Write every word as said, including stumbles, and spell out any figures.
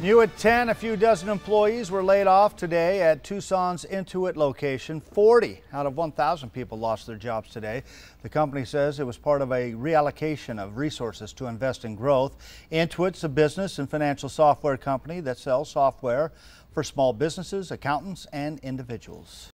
New at ten, a few dozen employees were laid off today at Tucson's Intuit location. forty out of one thousand people lost their jobs today. The company says it was part of a reallocation of resources to invest in growth. Intuit's a business and financial software company that sells software for small businesses, accountants, and individuals.